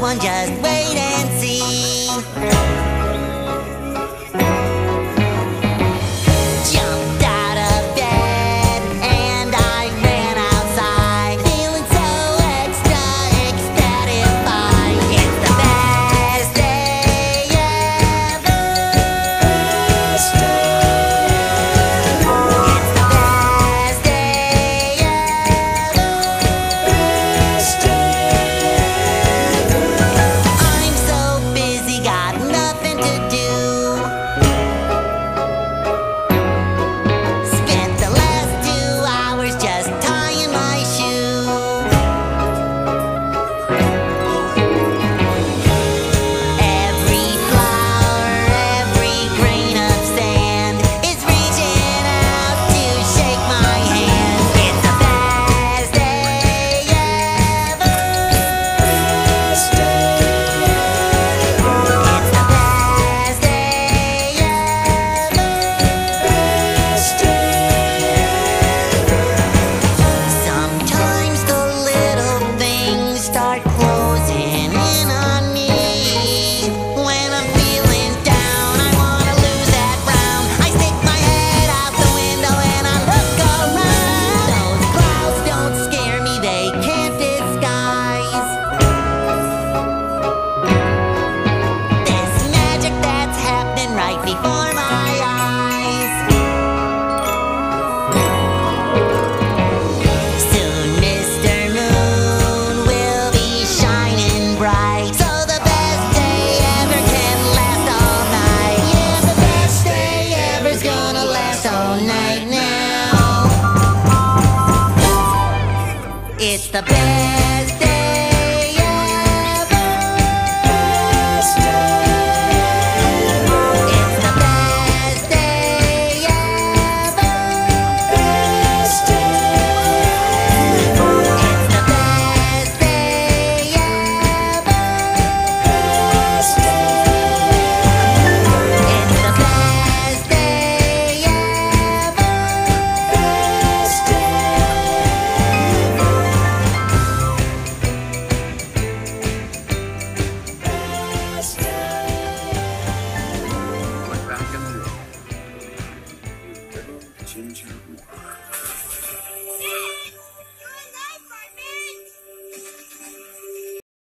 on, just wait and see. Jumped out of bed and I ran outside, feeling so extra ecstatified. It's the best day ever. It's the best day ever. I'm so busy, got nothing to do. Spent the last 2 hours just tying my shoe. Every flower, every grain of sand is reaching out to shake my hand. It's the best day ever. It's the best day ever. Sometimes the little things start closing in on me. When I'm feeling down, I wanna lose that frown. I stick my head out the window and I look around. Those clouds don't scare me, they can't disguise this magic that's happening right before my eyes. Soon Mr. Moon will be shining bright, so the best day ever can last all night. Yeah, the best day ever's gonna last all night now. It's the best